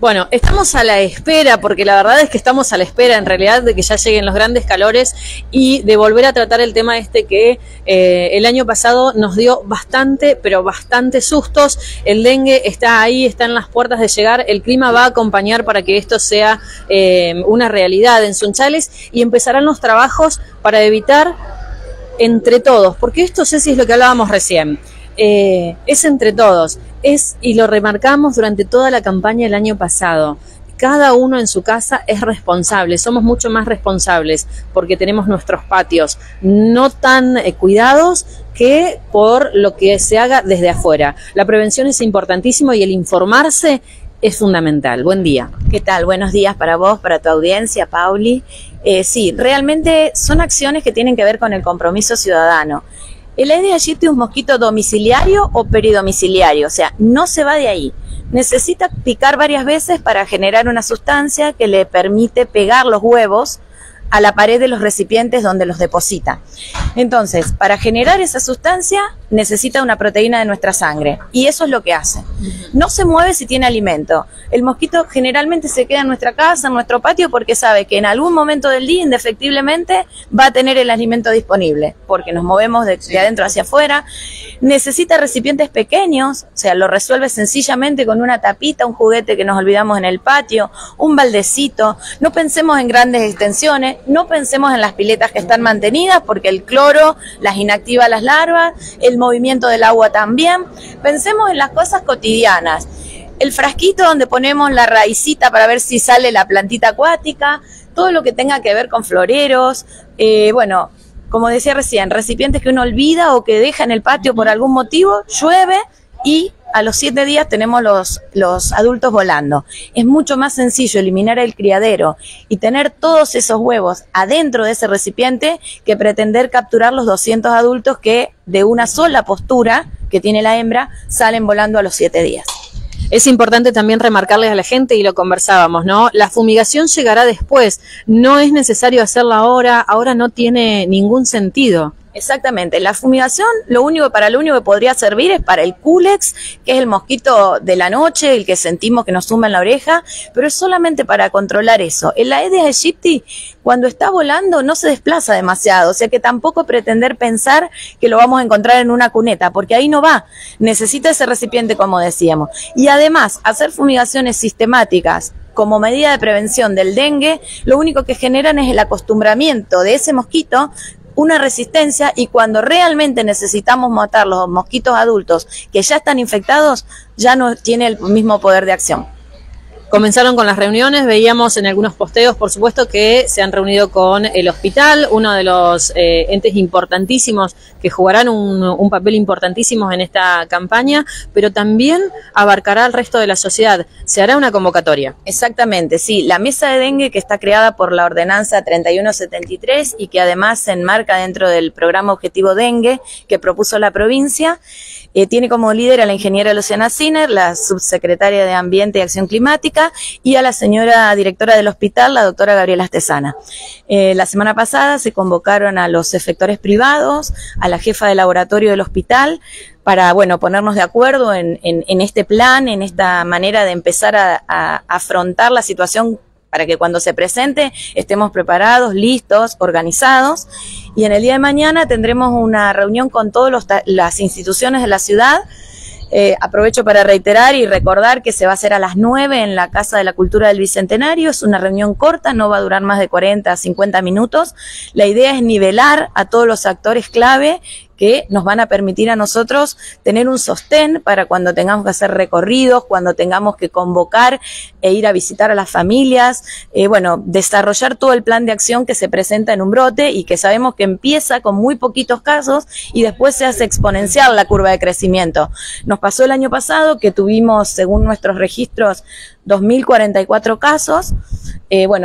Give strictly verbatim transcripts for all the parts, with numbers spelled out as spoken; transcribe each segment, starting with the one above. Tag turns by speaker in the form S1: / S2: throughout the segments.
S1: Bueno, estamos a la espera, porque la verdad es que estamos a la espera en realidad de que ya lleguen los grandes calores y de volver a tratar el tema este que eh, el año pasado nos dio bastante, pero bastante sustos. El dengue está ahí, está en las puertas de llegar, el clima va a acompañar para que esto sea eh, una realidad en Sunchales y empezarán los trabajos para evitar entre todos, porque esto, Ceci, es lo que hablábamos recién. Eh, es entre todos, es, y lo remarcamos durante toda la campaña del año pasado, cada uno en su casa es responsable, somos mucho más responsables porque tenemos nuestros patios no tan eh, cuidados que por lo que se haga desde afuera. La prevención es importantísimo y el informarse es fundamental. Buen día.
S2: ¿Qué tal? Buenos días para vos, para tu audiencia, Pauli. Eh, sí, realmente son acciones que tienen que ver con el compromiso ciudadano. El Aedes aegypti es un mosquito domiciliario o peridomiciliario, o sea, no se va de ahí. Necesita picar varias veces para generar una sustancia que le permite pegar los huevos a la pared de los recipientes donde los deposita. Entonces, para generar esa sustancia necesita una proteína de nuestra sangre y eso es lo que hace. No se mueve si tiene alimento. El mosquito generalmente se queda en nuestra casa, en nuestro patio, porque sabe que en algún momento del día indefectiblemente va a tener el alimento disponible, porque nos movemos de, de adentro hacia afuera. Necesita recipientes pequeños, o sea, lo resuelve sencillamente con una tapita, un juguete que nos olvidamos en el patio, un baldecito. No pensemos en grandes extensiones, no pensemos en las piletas que están mantenidas, porque el cloro las inactiva a las larvas, el movimiento del agua también. Pensemos en las cosas cotidianas. El frasquito donde ponemos la raicita para ver si sale la plantita acuática, todo lo que tenga que ver con floreros, eh, bueno, como decía recién, recipientes que uno olvida o que deja en el patio por algún motivo, llueve y a los siete días tenemos los, los adultos volando. Es mucho más sencillo eliminar el criadero y tener todos esos huevos adentro de ese recipiente que pretender capturar los doscientos adultos que de una sola postura que tiene la hembra salen volando a los siete días.
S1: Es importante también remarcarles a la gente, y lo conversábamos, ¿no? La fumigación llegará después, no es necesario hacerla ahora, ahora no tiene ningún sentido.
S2: Exactamente, la fumigación lo único para lo único que podría servir es para el culex, que es el mosquito de la noche, el que sentimos que nos zumba en la oreja, pero es solamente para controlar eso. El Aedes aegypti, cuando está volando, no se desplaza demasiado, o sea que tampoco pretender pensar que lo vamos a encontrar en una cuneta, porque ahí no va, necesita ese recipiente, como decíamos. Y además, hacer fumigaciones sistemáticas como medida de prevención del dengue, lo único que generan es el acostumbramiento de ese mosquito, una resistencia, y cuando realmente necesitamos matar los mosquitos adultos que ya están infectados, ya no tiene el mismo poder de acción.
S1: Comenzaron con las reuniones, veíamos en algunos posteos, por supuesto, que se han reunido con el hospital, uno de los eh, entes importantísimos que jugarán un, un papel importantísimo en esta campaña, pero también abarcará al resto de la sociedad. Se hará una convocatoria.
S2: Exactamente, sí. La mesa de dengue, que está creada por la ordenanza treinta y uno setenta y tres y que además se enmarca dentro del programa Objetivo Dengue que propuso la provincia, eh, tiene como líder a la ingeniera Luciana Sinner, la subsecretaria de Ambiente y Acción Climática, y a la señora directora del hospital, la doctora Gabriela Astesana. Eh, la semana pasada se convocaron a los efectores privados, a la jefa de laboratorio del hospital, para, bueno, ponernos de acuerdo en, en, en este plan, en esta manera de empezar a, a afrontar la situación para que cuando se presente estemos preparados, listos, organizados. Y en el día de mañana tendremos una reunión con todas las instituciones de la ciudad. Eh, aprovecho para reiterar y recordar que se va a hacer a las nueve en la Casa de la Cultura del Bicentenario. Es una reunión corta, no va a durar más de cuarenta a cincuenta minutos. La idea es nivelar a todos los actores clave que nos van a permitir a nosotros tener un sostén para cuando tengamos que hacer recorridos, cuando tengamos que convocar e ir a visitar a las familias, eh, bueno, desarrollar todo el plan de acción que se presenta en un brote y que sabemos que empieza con muy poquitos casos y después se hace exponencial la curva de crecimiento. Nos pasó el año pasado que tuvimos, según nuestros registros, dos mil cuarenta y cuatro casos, eh, bueno,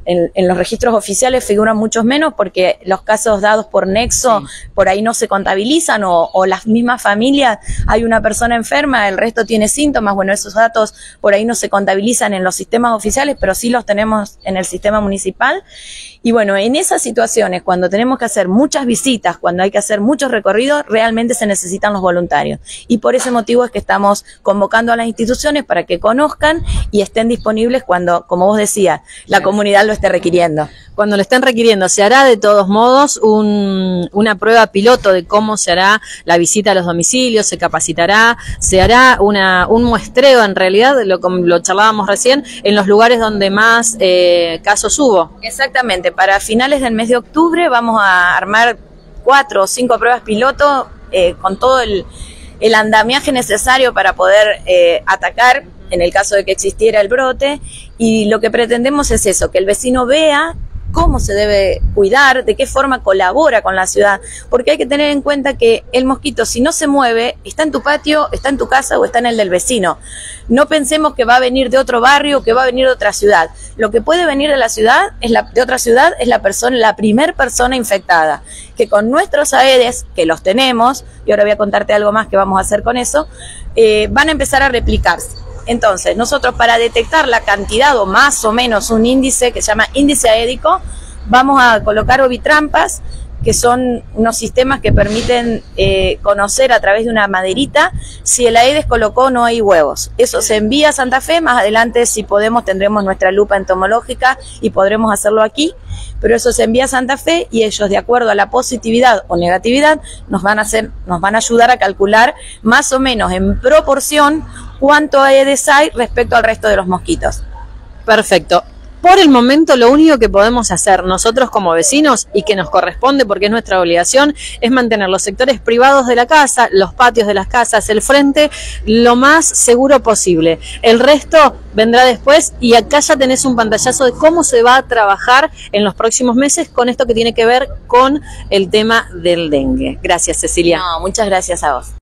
S2: en, en los registros oficiales figuran muchos menos porque los casos dados por nexo sí. por ahí no se contabilizan o, o las mismas familias, hay una persona enferma, el resto tiene síntomas, bueno, esos datos por ahí no se contabilizan en los sistemas oficiales, pero sí los tenemos en el sistema municipal. Y bueno, en esas situaciones, cuando tenemos que hacer muchas visitas, cuando hay que hacer muchos recorridos, realmente se necesitan los voluntarios. Y por ese motivo es que estamos convocando a las instituciones para que conozcan y estén disponibles cuando, como vos decías, la comunidad lo esté requiriendo.
S1: Cuando lo estén requiriendo, se hará de todos modos un, una prueba piloto de cómo se hará la visita a los domicilios, se capacitará, se hará una, un muestreo en realidad, lo, lo charlábamos recién, en los lugares donde más eh, casos hubo.
S2: Exactamente, para finales del mes de octubre vamos a armar cuatro o cinco pruebas piloto eh, con todo el, el andamiaje necesario para poder eh, atacar en el caso de que existiera el brote, y lo que pretendemos es eso, que el vecino vea cómo se debe cuidar, de qué forma colabora con la ciudad, porque hay que tener en cuenta que el mosquito, si no se mueve, está en tu patio, está en tu casa o está en el del vecino. No pensemos que va a venir de otro barrio, que va a venir de otra ciudad. Lo que puede venir de la ciudad, es la, de otra ciudad, es la persona, la primer persona infectada, que con nuestros Aedes, que los tenemos, y ahora voy a contarte algo más que vamos a hacer con eso, eh, van a empezar a replicarse. Entonces, nosotros para detectar la cantidad o más o menos un índice que se llama índice aédico, vamos a colocar ovitrampas, que son unos sistemas que permiten eh, conocer a través de una maderita si el Aedes colocó o no hay huevos. Eso se envía a Santa Fe, más adelante si podemos tendremos nuestra lupa entomológica y podremos hacerlo aquí, pero eso se envía a Santa Fe y ellos, de acuerdo a la positividad o negatividad, nos van a hacer, nos van a ayudar a calcular más o menos en proporción cuánto Aedes hay respecto al resto de los mosquitos.
S1: Perfecto. Por el momento lo único que podemos hacer nosotros como vecinos y que nos corresponde porque es nuestra obligación es mantener los sectores privados de la casa, los patios de las casas, el frente lo más seguro posible. El resto vendrá después y acá ya tenés un pantallazo de cómo se va a trabajar en los próximos meses con esto que tiene que ver con el tema del dengue. Gracias, Cecilia.
S2: No, muchas gracias a vos.